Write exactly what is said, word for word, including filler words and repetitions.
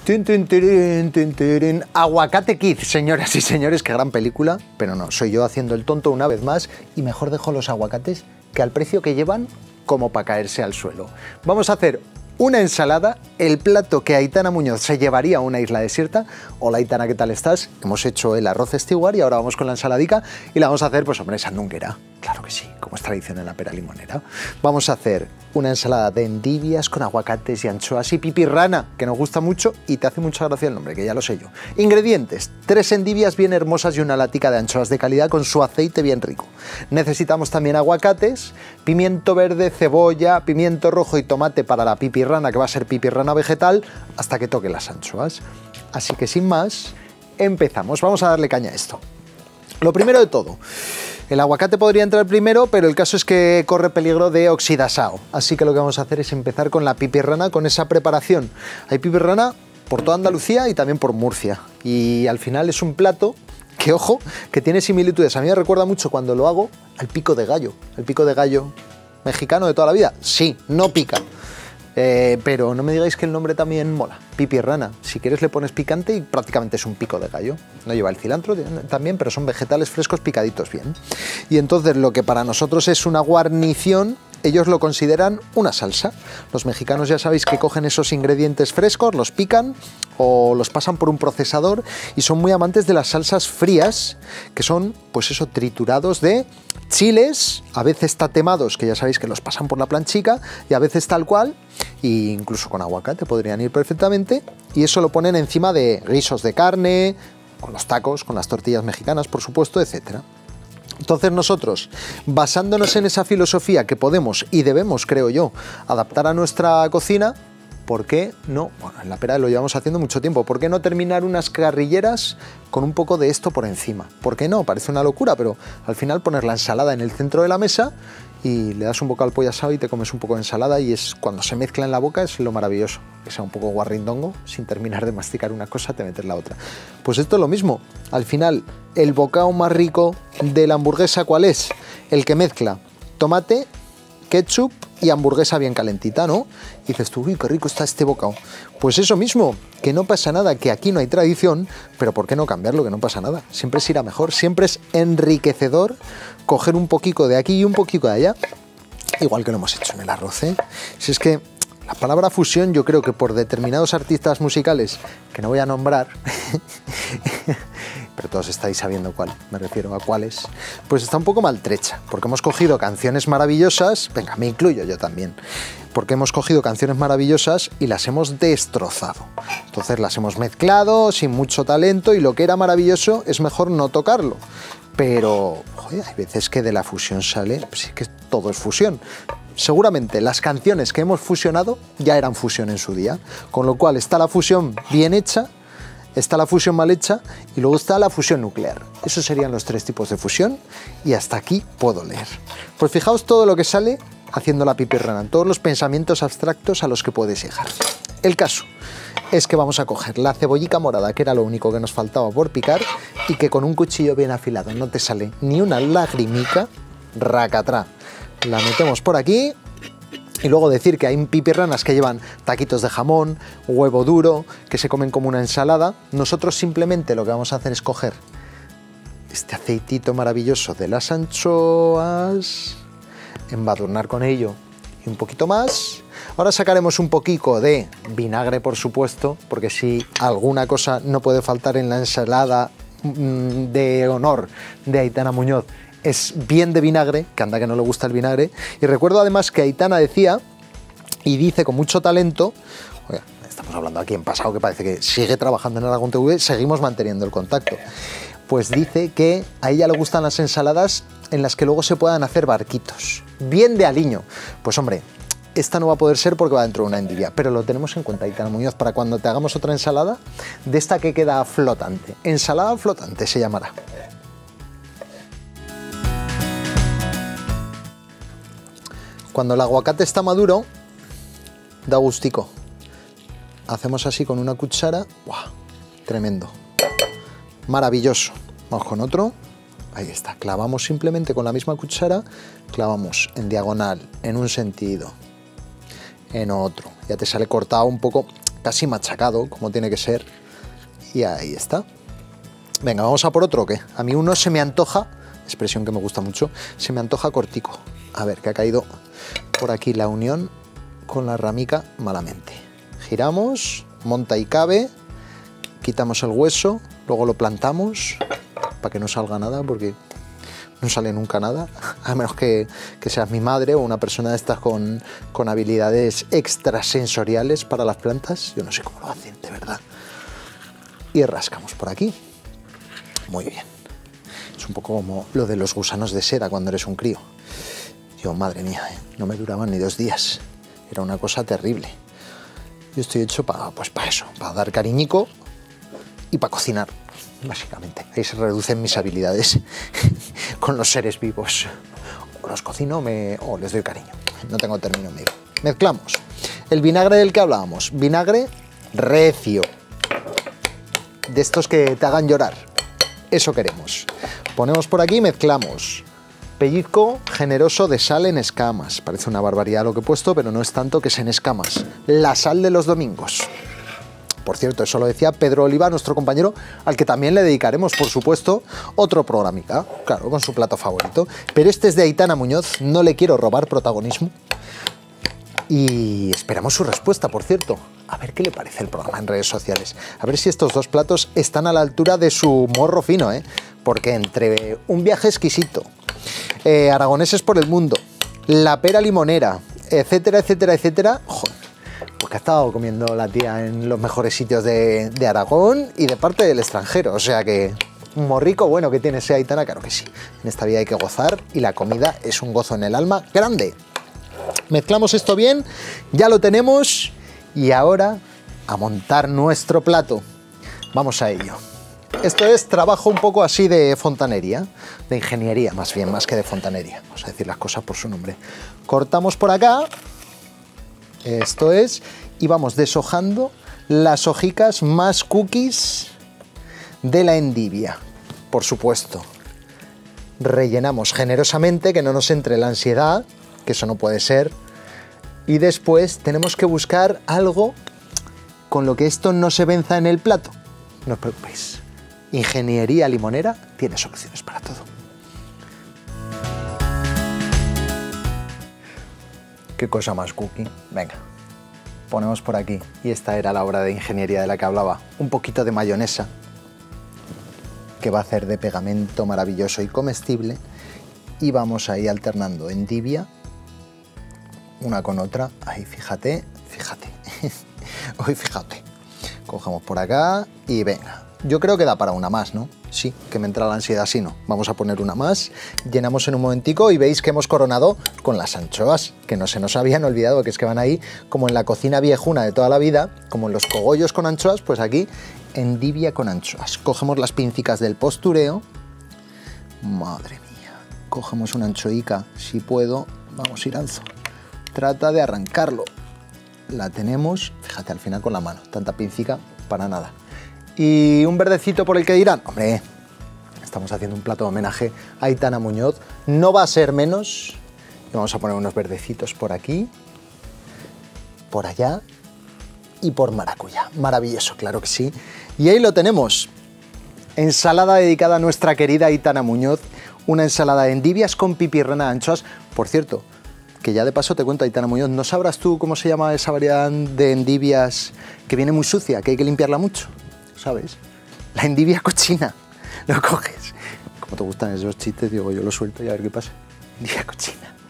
Tin, tin, tirin, tin, tirin. Aguacate Kid, señoras y señores, qué gran película, pero no, soy yo haciendo el tonto una vez más y mejor dejo los aguacates que al precio que llevan como para caerse al suelo. Vamos a hacer una ensalada, el plato que Aitana Muñoz se llevaría a una isla desierta. Hola Aitana, ¿qué tal estás? Hemos hecho el arroz steward y ahora vamos con la ensaladica y la vamos a hacer, pues hombre, sandunguera. Claro que sí, como es tradición en la pera limonera. Vamos a hacer una ensalada de endivias con aguacates y anchoas y pipirrana, que nos gusta mucho y te hace mucha gracia el nombre, que ya lo sé yo. Ingredientes: tres endivias bien hermosas y una latica de anchoas de calidad con su aceite bien rico. Necesitamos también aguacates, pimiento verde, cebolla, pimiento rojo y tomate para la pipirrana, que va a ser pipirrana vegetal, hasta que toque las anchoas. Así que sin más, empezamos. Vamos a darle caña a esto. Lo primero de todo, el aguacate podría entrar primero, pero el caso es que corre peligro de oxidasao. Así que lo que vamos a hacer es empezar con la pipirrana, con esa preparación. Hay pipirrana por toda Andalucía y también por Murcia. Y al final es un plato que, ojo, que tiene similitudes. A mí me recuerda mucho cuando lo hago al pico de gallo. El pico de gallo mexicano de toda la vida. Sí, no pica. Eh, pero no me digáis que el nombre también mola. Pipirrana, si quieres le pones picante y prácticamente es un pico de gallo. No lleva el cilantro también, pero son vegetales frescos picaditos bien. Y entonces lo que para nosotros es una guarnición, ellos lo consideran una salsa. Los mexicanos ya sabéis que cogen esos ingredientes frescos, los pican o los pasan por un procesador y son muy amantes de las salsas frías, que son pues eso, triturados de chiles, a veces tatemados, que ya sabéis que los pasan por la planchica, y a veces tal cual, e incluso con aguacate podrían ir perfectamente, y eso lo ponen encima de guisos de carne, con los tacos, con las tortillas mexicanas, por supuesto, etcétera. Entonces nosotros, basándonos en esa filosofía que podemos y debemos, creo yo, adaptar a nuestra cocina, ¿por qué no? Bueno, en la pera lo llevamos haciendo mucho tiempo. ¿Por qué no terminar unas carrilleras con un poco de esto por encima? ¿Por qué no? Parece una locura, pero al final poner la ensalada en el centro de la mesa y le das un bocado al pollo asado y te comes un poco de ensalada, y es cuando se mezcla en la boca es lo maravilloso. Que sea un poco guarrindongo, sin terminar de masticar una cosa te metes la otra. Pues esto es lo mismo. Al final, el bocado más rico de la hamburguesa, ¿cuál es? El que mezcla tomate, ketchup y hamburguesa bien calentita, ¿no? Y dices tú, uy, qué rico está este bocado. Pues eso mismo, que no pasa nada, que aquí no hay tradición, pero ¿por qué no cambiarlo? Que no pasa nada. Siempre es ir a mejor, siempre es enriquecedor coger un poquito de aquí y un poquito de allá, igual que lo hemos hecho en el arroz, ¿eh? Si es que la palabra fusión, yo creo que por determinados artistas musicales, que no voy a nombrar, pero todos estáis sabiendo cuál, me refiero a cuáles, pues está un poco maltrecha, porque hemos cogido canciones maravillosas, venga, me incluyo yo también, porque hemos cogido canciones maravillosas y las hemos destrozado. Entonces las hemos mezclado sin mucho talento y lo que era maravilloso es mejor no tocarlo. Pero, joder, hay veces que de la fusión sale, pues es que todo es fusión. Seguramente las canciones que hemos fusionado ya eran fusión en su día, con lo cual está la fusión bien hecha, está la fusión mal hecha y luego está la fusión nuclear. Esos serían los tres tipos de fusión y hasta aquí puedo leer. Pues fijaos todo lo que sale haciendo la pipirrana, todos los pensamientos abstractos a los que puedes llegar. El caso es que vamos a coger la cebollica morada, que era lo único que nos faltaba por picar, y que con un cuchillo bien afilado no te sale ni una lagrimica, racatrá. La metemos por aquí. Y luego decir que hay pipirranas que llevan taquitos de jamón, huevo duro, que se comen como una ensalada. Nosotros simplemente lo que vamos a hacer es coger este aceitito maravilloso de las anchoas, embadurnar con ello y un poquito más. Ahora sacaremos un poquito de vinagre, por supuesto, porque si alguna cosa no puede faltar en la ensalada de honor de Aitana Muñoz, es bien de vinagre, que anda que no le gusta el vinagre. Y recuerdo además que Aitana decía, y dice con mucho talento, oiga, estamos hablando aquí en pasado, que parece que sigue trabajando en Aragón T V, seguimos manteniendo el contacto, pues dice que a ella le gustan las ensaladas en las que luego se puedan hacer barquitos, bien de aliño. Pues hombre, esta no va a poder ser porque va dentro de una endivia, pero lo tenemos en cuenta, Aitana Muñoz, para cuando te hagamos otra ensalada, de esta que queda flotante. Ensalada flotante se llamará. Cuando el aguacate está maduro, da gustico. Hacemos así con una cuchara. ¡Buah! Tremendo. Maravilloso. Vamos con otro. Ahí está. Clavamos simplemente con la misma cuchara. Clavamos en diagonal, en un sentido, en otro. Ya te sale cortado un poco. casi machacado, como tiene que ser. Y ahí está. Venga, ¿vamos a por otro o qué? A mí uno se me antoja, expresión que me gusta mucho, se me antoja cortico. A ver, que ha caído por aquí la unión con la ramica malamente. Giramos, monta y cabe, quitamos el hueso, luego lo plantamos para que no salga nada, porque no sale nunca nada, a menos que, que seas mi madre o una persona de estas con, con habilidades extrasensoriales para las plantas. Yo no sé cómo lo hacen, de verdad. Y rascamos por aquí. Muy bien. Es un poco como lo de los gusanos de seda cuando eres un crío. Yo, madre mía, ¿eh? No me duraban ni dos días. Era una cosa terrible. Yo estoy hecho para pues, para eso, para dar cariñico y para cocinar, básicamente. Ahí se reducen mis habilidades con los seres vivos. O los cocino me, o les doy cariño. No tengo término medio. Mezclamos. El vinagre del que hablábamos. Vinagre recio. De estos que te hagan llorar. Eso queremos. Ponemos por aquí y mezclamos. Pellizco generoso de sal en escamas. Parece una barbaridad lo que he puesto, pero no es tanto, que es en escamas. La sal de los domingos. Por cierto, eso lo decía Pedro Oliva, nuestro compañero, al que también le dedicaremos, por supuesto, otro programica, claro, con su plato favorito. Pero este es de Aitana Muñoz, no le quiero robar protagonismo. Y esperamos su respuesta, por cierto. A ver qué le parece el programa en redes sociales. A ver si estos dos platos están a la altura de su morro fino, ¿eh? Porque entre un viaje exquisito, eh, aragoneses por el mundo, la pera limonera, etcétera, etcétera, etcétera... Joder, porque ha estado comiendo la tía en los mejores sitios de, de Aragón y de parte del extranjero. O sea que un morrico bueno que tiene ese Aitana, claro que sí. En esta vida hay que gozar y la comida es un gozo en el alma grande. Mezclamos esto bien, ya lo tenemos y ahora a montar nuestro plato. Vamos a ello. Esto es trabajo un poco así de fontanería, de ingeniería más bien, más que de fontanería. Vamos a decir las cosas por su nombre. Cortamos por acá, esto es, y vamos deshojando las hojicas más cookies de la endivia, por supuesto. Rellenamos generosamente, que no nos entre la ansiedad, que eso no puede ser. Y después tenemos que buscar algo con lo que esto no se venza en el plato. No os preocupéis. Ingeniería limonera tiene soluciones para todo. Qué cosa más cookie. Venga, ponemos por aquí. Y esta era la obra de ingeniería de la que hablaba. Un poquito de mayonesa, que va a hacer de pegamento maravilloso y comestible. Y vamos ahí alternando endivia una con otra. Ahí, fíjate, fíjate. Hoy fíjate. Cogemos por acá y venga. Yo creo que da para una más, ¿no? Sí, que me entra la ansiedad, sí, no. Vamos a poner una más. Llenamos en un momentico y veis que hemos coronado con las anchoas, que no se nos habían olvidado, que es que van ahí como en la cocina viejuna de toda la vida, como en los cogollos con anchoas, pues aquí endivia con anchoas. Cogemos las pincicas del postureo. Madre mía. Cogemos una anchoica, si puedo. Vamos, Iranzo. Trata de arrancarlo. La tenemos, fíjate, al final con la mano. Tanta pincica para nada. Y un verdecito por el que dirán, hombre, estamos haciendo un plato de homenaje a Aitana Muñoz. No va a ser menos. Y vamos a poner unos verdecitos por aquí, por allá y por maracuyá. Maravilloso, claro que sí. Y ahí lo tenemos. Ensalada dedicada a nuestra querida Aitana Muñoz. Una ensalada de endivias con pipirrana de anchoas. Por cierto, que ya de paso te cuento, Aitana Muñoz, ¿no sabrás tú cómo se llama esa variedad de endivias que viene muy sucia, que hay que limpiarla mucho? ¿Sabes? La endivia cochina. Lo coges. Como te gustan esos chistes, digo, yo lo suelto y a ver qué pasa. Endivia cochina.